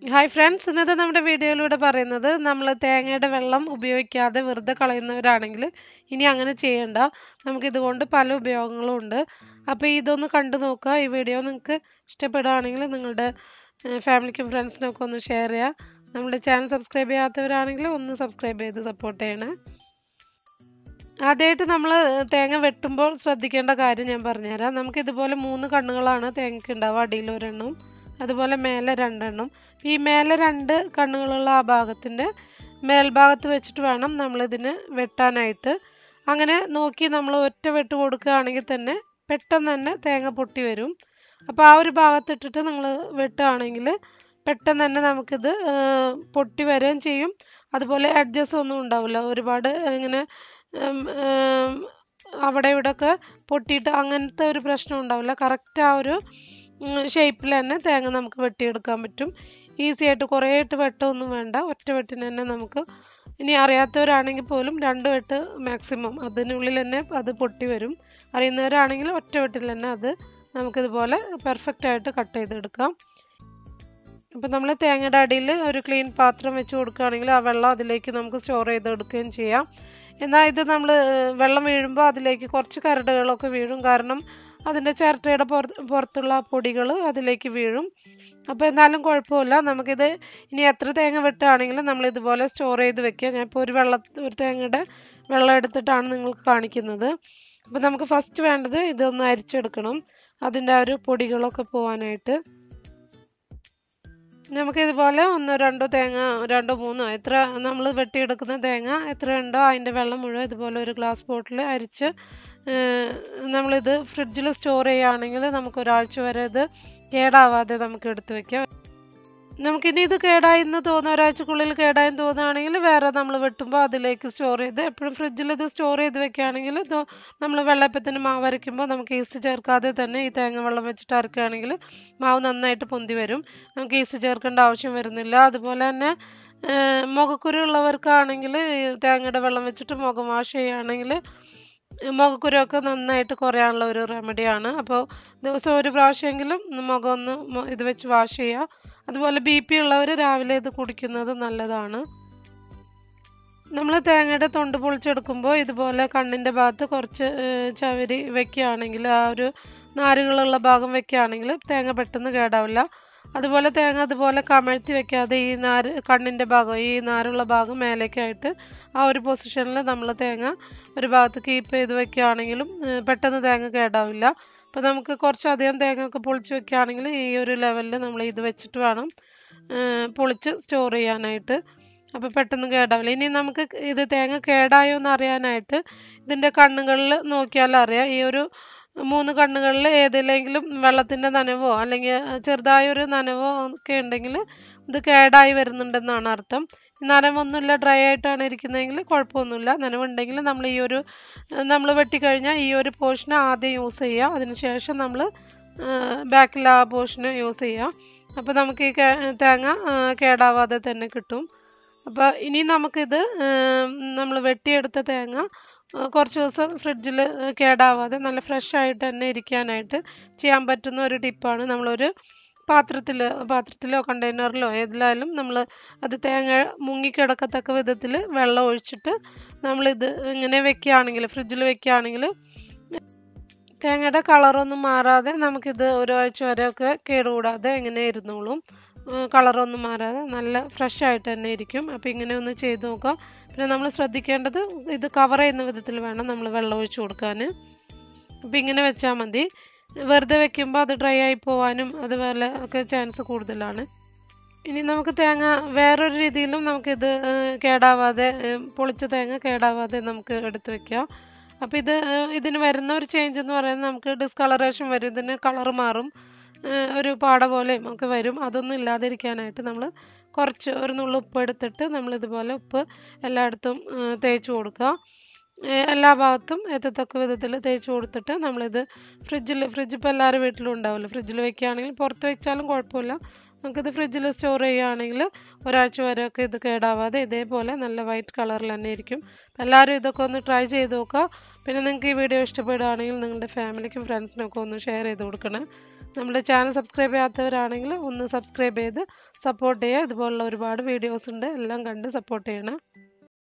Hi friends, ഇന്നത്തെ നമ്മുടെ വീഡിയോയിലൂടെ പറയുന്നത് നമ്മൾ തേങ്ങയുടെ വെള്ളം ഉപയോഗിക്കാതെ വെറുതെ കളയുന്നവരാണെങ്കിൽ ഇനി അങ്ങനെ ചെയ്യണ്ട. നമുക്കിതുകൊണ്ട് പല ഉപയോഗങ്ങളും ഉണ്ട്. അപ്പോൾ ഇതൊന്ന് കണ്ടു നോക്കുക. ഈ വീഡിയോ നിങ്ങൾക്ക് ഇഷ്ടപ്പെടുകയാണെങ്കിൽ നിങ്ങളുടെ ഫാമിലിക്കും ഫ്രണ്ട്സിനും ഒക്കെ ഒന്ന് ഷെയർ ചെയ്യുക. നമ്മുടെ ചാനൽ സബ്സ്ക്രൈബ് ചെയ്യാത്തവരാണെങ്കിൽ ഒന്ന് സബ്സ്ക്രൈബ് ചെയ്ത് സപ്പോർട്ട് ചെയ്യണേ. ആദ്യമായിട്ട് നമ്മൾ തേങ്ങ വെട്ടുമ്പോൾ ശ്രദ്ധിക്കേണ്ട കാര്യം ഞാൻ പറഞ്ഞുതരാം. നമുക്കിതുപോലെ 3 കണ്ണുകളാണ് തേങ്ങയ്ക്ക് ഉണ്ടാവുക. അടിയിൽ ഒരെണ്ണം, അതുപോലെ മേലെ 2 എണ്ണം. ഈ മേലെ 2 കണ്ണുകളുള്ള ആ ഭാഗത്തിൻ്റെ മേൽഭാഗത്ത് വെച്ചിട്ട് വേണം നമ്മളിതിന് വെട്ടാനായിട്ട്. അങ്ങനെ നോക്കി നമ്മൾ ഒറ്റ വെട്ട് കൊടുക്കുകയാണെങ്കിൽ തന്നെ പെട്ടെന്ന് തന്നെ തേങ്ങ പൊട്ടി വരും. അപ്പോൾ ആ ഒരു ഭാഗത്തിട്ടിട്ട് നിങ്ങൾ വെട്ടുകയാണെങ്കിൽ പെട്ടെന്ന് തന്നെ നമുക്കിത് പൊട്ടി വരികയും ചെയ്യും. അതുപോലെ അഡ്ജസ്റ്റ് ഒന്നും ഉണ്ടാവില്ല. ഒരുപാട് ഇങ്ങനെ അവിടെ ഇവിടെയൊക്കെ പൊട്ടിയിട്ട് അങ്ങനത്തെ ഒരു പ്രശ്നം ഉണ്ടാവില്ല. കറക്റ്റ് ആ ഒരു ഷേപ്പിൽ തന്നെ തേങ്ങ നമുക്ക് വെട്ടിയെടുക്കാൻ പറ്റും. ഈസി ആയിട്ട് കുറേ ഇട്ട് വെട്ടമൊന്നും വേണ്ട. ഒറ്റ വെട്ടിന് തന്നെ നമുക്ക്, ഇനി അറിയാത്തവരാണെങ്കിൽ പോലും 2 വെട്ട് മാക്സിമം, അതിനുള്ളിൽ തന്നെ അത് പൊട്ടി വരും. അറിയുന്നവരാണെങ്കിൽ ഒറ്റ വെട്ടിൽ തന്നെ അത് നമുക്കിതുപോലെ പെർഫെക്റ്റ് ആയിട്ട് കട്ട് ചെയ്തെടുക്കാം. അപ്പോൾ നമ്മൾ തേങ്ങയുടെ അടിയിൽ ഒരു ക്ലീൻ പാത്രം വെച്ച് കൊടുക്കുകയാണെങ്കിൽ ആ വെള്ളം അതിലേക്ക് നമുക്ക് സ്റ്റോർ ചെയ്തെടുക്കുകയും ചെയ്യാം. എന്നാൽ ഇത് നമ്മൾ വെള്ളം വീഴുമ്പോൾ അതിലേക്ക് കുറച്ച് കരടുകളൊക്കെ വീഴും. കാരണം അതിൻ്റെ ചിരട്ടയുടെ പുറത്തുള്ള പൊടികൾ അതിലേക്ക് വീഴും. അപ്പോൾ എന്നാലും കുഴപ്പമില്ല. നമുക്കിത് ഇനി എത്ര തേങ്ങ വെട്ടുകയാണെങ്കിലും നമ്മൾ ഇതുപോലെ സ്റ്റോർ ചെയ്ത് വെക്കുക. ഞാനിപ്പോൾ ഒരു തേങ്ങയുടെ വെള്ളം എടുത്തിട്ടാണ് നിങ്ങൾക്ക് കാണിക്കുന്നത്. അപ്പോൾ നമുക്ക് ഫസ്റ്റ് വേണ്ടത് ഇതൊന്ന് അരിച്ചെടുക്കണം, അതിൻ്റെ ആ ഒരു പൊടികളൊക്കെ പോകാനായിട്ട്. നമുക്കിതുപോലെ 1-2 തേങ്ങ, 2-3 എത്ര നമ്മൾ വെട്ടിയെടുക്കുന്ന തേങ്ങ എത്രയുണ്ടോ അതിൻ്റെ വെള്ളം മുഴുവൻ ഇതുപോലെ ഒരു ഗ്ലാസ് ബോട്ടിൽ അരിച്ച് നമ്മളിത് ഫ്രിഡ്ജിൽ സ്റ്റോർ ചെയ്യുകയാണെങ്കിൽ നമുക്ക് ഒരാഴ്ച വരെ ഇത് കേടാവാതെ നമുക്ക് എടുത്ത് വയ്ക്കാം. നമുക്കിനി ഇത് കേടായെന്ന് തോന്നുന്ന, ഒരാഴ്ചക്കുള്ളിൽ കേടായെന്ന് തോന്നുകയാണെങ്കിൽ വേറെ നമ്മൾ വെട്ടുമ്പോൾ അതിലേക്ക് സ്റ്റോർ ചെയ്ത് എപ്പോഴും ഫ്രിഡ്ജിൽ ഇത് സ്റ്റോർ ചെയ്ത് വെക്കുകയാണെങ്കിൽ നമ്മൾ വെള്ളയപ്പത്തിന് മാവ് അരയ്ക്കുമ്പോൾ നമുക്ക് ഈസ്റ്റ് ചേർക്കാതെ തന്നെ ഈ തേങ്ങ വെള്ളം വെച്ചിട്ട് അരക്കുകയാണെങ്കിൽ മാവ് നന്നായിട്ട് പൊന്തി വരും. നമുക്ക് ഈസ്റ്റ് ചേർക്കേണ്ട ആവശ്യം വരുന്നില്ല. അതുപോലെ തന്നെ മുഖക്കുരു ഉള്ളവർക്കാണെങ്കിൽ തേങ്ങയുടെ വെള്ളം വെച്ചിട്ട് മുഖം വാഷ് ചെയ്യുകയാണെങ്കിൽ മുഖക്കുരുവൊക്കെ നന്നായിട്ട് കുറയാനുള്ള ഒരു റെമഡിയാണ്. അപ്പോൾ ദിവസം ഒരു പ്രാവശ്യമെങ്കിലും മുഖം ഒന്ന് ഇത് വെച്ച് വാഷ് ചെയ്യുക. അതുപോലെ BP ഉള്ളവർ രാവിലെ ഇത് കുടിക്കുന്നത് നല്ലതാണ്. നമ്മൾ തേങ്ങയുടെ തൊണ്ട് പൊളിച്ചെടുക്കുമ്പോൾ ഇതുപോലെ കണ്ണിൻ്റെ ഭാഗത്ത് കുറച്ച് ചവരി വെക്കുകയാണെങ്കിൽ, ആ ഒരു നാരുകളുള്ള ഭാഗം വെക്കുകയാണെങ്കിൽ തേങ്ങ പെട്ടെന്ന് കേടാവില്ല. അതുപോലെ തേങ്ങ അതുപോലെ കമഴ്ത്തി വെക്കാതെ ഈ കണ്ണിൻ്റെ ഭാഗം, ഈ നാരുള്ള ഭാഗം മേലേക്കായിട്ട് ആ ഒരു പൊസിഷനിൽ നമ്മൾ തേങ്ങ ഒരു ഭാഗത്ത് കീപ്പ് ചെയ്ത് വെക്കുകയാണെങ്കിലും പെട്ടെന്ന് തേങ്ങ കേടാവില്ല. അപ്പോൾ നമുക്ക് കുറച്ചധികം തേങ്ങ ഒക്കെ പൊളിച്ച് വെക്കുകയാണെങ്കിൽ ഈ ഒരു ലെവലിൽ നമ്മൾ ഇത് വെച്ചിട്ട് വേണം പൊളിച്ച് സ്റ്റോർ ചെയ്യാനായിട്ട്. അപ്പോൾ പെട്ടെന്ന് കേടാവില്ല. ഇനി നമുക്ക് ഇത് തേങ്ങ കേടായോ എന്ന് അറിയാനായിട്ട് ഇതിൻ്റെ കണ്ണുകളിൽ നോക്കിയാൽ അറിയാം. ഈ ഒരു 3 കണ്ണുകളിൽ ഏതിലെങ്കിലും വെള്ളത്തിൻ്റെ നനവോ അല്ലെങ്കിൽ ചെറുതായൊരു നനവോ ഒക്കെ ഉണ്ടെങ്കിൽ ഇത് കേടായി വരുന്നുണ്ടെന്നാണ് അർത്ഥം. നനവൊന്നുമില്ല, ഡ്രൈ ആയിട്ടാണ് ഇരിക്കുന്നതെങ്കിൽ കുഴപ്പമൊന്നുമില്ല. നനവുണ്ടെങ്കിൽ നമ്മൾ വെട്ടിക്കഴിഞ്ഞാൽ ഈ ഒരു പോർഷൻ ആദ്യം യൂസ് ചെയ്യുക, അതിനുശേഷം നമ്മൾ ബാക്കിൽ ആ പോർഷന് യൂസ് ചെയ്യുക. അപ്പോൾ നമുക്ക് ഈ തേങ്ങ കേടാവാതെ തന്നെ കിട്ടും. അപ്പോൾ ഇനി നമുക്കിത് നമ്മൾ വെട്ടിയെടുത്ത തേങ്ങ കുറച്ച് ദിവസം ഫ്രിഡ്ജിൽ കേടാവാതെ നല്ല ഫ്രഷ് ആയിട്ട് തന്നെ ഇരിക്കാനായിട്ട് ചെയ്യാൻ പറ്റുന്ന ഒരു ടിപ്പാണ്. നമ്മളൊരു പാത്രത്തിലോ കണ്ടെയ്നറിലോ ഏതിലായാലും നമ്മൾ അത് തേങ്ങ മുങ്ങിക്കിടക്കത്തക്ക വിധത്തിൽ വെള്ളം ഒഴിച്ചിട്ട് നമ്മളിത് ഇങ്ങനെ വെക്കുകയാണെങ്കിൽ, ഫ്രിഡ്ജിൽ വെക്കുകയാണെങ്കിൽ തേങ്ങയുടെ കളറൊന്നും മാറാതെ നമുക്കിത് ഒരാഴ്ച വരെയൊക്കെ കേടുകൂടാതെ ഇങ്ങനെ ഇരുന്നോളും. കളറൊന്നും മാറാതെ നല്ല ഫ്രഷ് ആയിട്ട് തന്നെ ഇരിക്കും. അപ്പോൾ ഇങ്ങനെ ഒന്ന് ചെയ്ത് നോക്കാം. പിന്നെ നമ്മൾ ശ്രദ്ധിക്കേണ്ടത് ഇത് കവർ ചെയ്യുന്ന വിധത്തിൽ വേണം നമ്മൾ വെള്ളം ഒഴിച്ച് കൊടുക്കാൻ. അപ്പോൾ ഇങ്ങനെ വെച്ചാൽ മതി. വെറുതെ വെക്കുമ്പോൾ അത് ഡ്രൈ ആയി പോകാനും അതുപോലെ ഒക്കെ ചാൻസ് കൂടുതലാണ്. ഇനി നമുക്ക് തേങ്ങ വേറൊരു രീതിയിലും നമുക്കിത് കേടാവാതെ, പൊളിച്ച തേങ്ങ കേടാവാതെ നമുക്ക് എടുത്ത് വെക്കാം. അപ്പോൾ ഇതിന് വരുന്ന ഒരു ചേഞ്ച് എന്ന് പറയുന്നത് നമുക്ക് ഡിസ്കളറേഷൻ വരും. ഇതിന് കളർ മാറും, ഒരു പാട പോലെയും ഒക്കെ വരും. അതൊന്നും ഇല്ലാതിരിക്കാനായിട്ട് നമ്മൾ ഒരു നുള്ളു ഉപ്പ് എടുത്തിട്ട് നമ്മളിതുപോലെ ഉപ്പ് എല്ലായിടത്തും തേച്ച് കൊടുക്കുക. എല്ലാ ഭാഗത്തും എത്തത്തക്ക വിധത്തിൽ തേച്ച് കൊടുത്തിട്ട് നമ്മളിത് ഫ്രിഡ്ജ് ഇപ്പോൾ എല്ലാവരും വീട്ടിലും ഉണ്ടാവില്ല. ഫ്രിഡ്ജിൽ വെക്കുകയാണെങ്കിൽ പുറത്ത് വെച്ചാലും കുഴപ്പമില്ല. നമുക്കിത് ഫ്രിഡ്ജിൽ സ്റ്റോർ ചെയ്യുകയാണെങ്കിൽ ഒരാഴ്ച വരെയൊക്കെ ഇത് കേടാവാതെ ഇതേപോലെ നല്ല വൈറ്റ് കളറിൽ തന്നെ ഇരിക്കും. എല്ലാവരും ഇതൊക്കെ ഒന്ന് ട്രൈ ചെയ്ത് നോക്കുക. പിന്നെ നിങ്ങൾക്ക് ഈ വീഡിയോ ഇഷ്ടപ്പെടുകയാണെങ്കിൽ നിങ്ങളുടെ ഫാമിലിക്കും ഫ്രണ്ട്സിനൊക്കെ ഒന്ന് ഷെയർ ചെയ്ത് കൊടുക്കണേ. നമ്മുടെ ചാനൽ സബ്സ്ക്രൈബ് ചെയ്യാത്തവരാണെങ്കിൽ ഒന്ന് സബ്സ്ക്രൈബ് ചെയ്ത് സപ്പോർട്ട് ചെയ്യുക. ഇതുപോലുള്ള ഒരുപാട് വീഡിയോസ് ഉണ്ട്, എല്ലാം കണ്ട് സപ്പോർട്ട് ചെയ്യണം.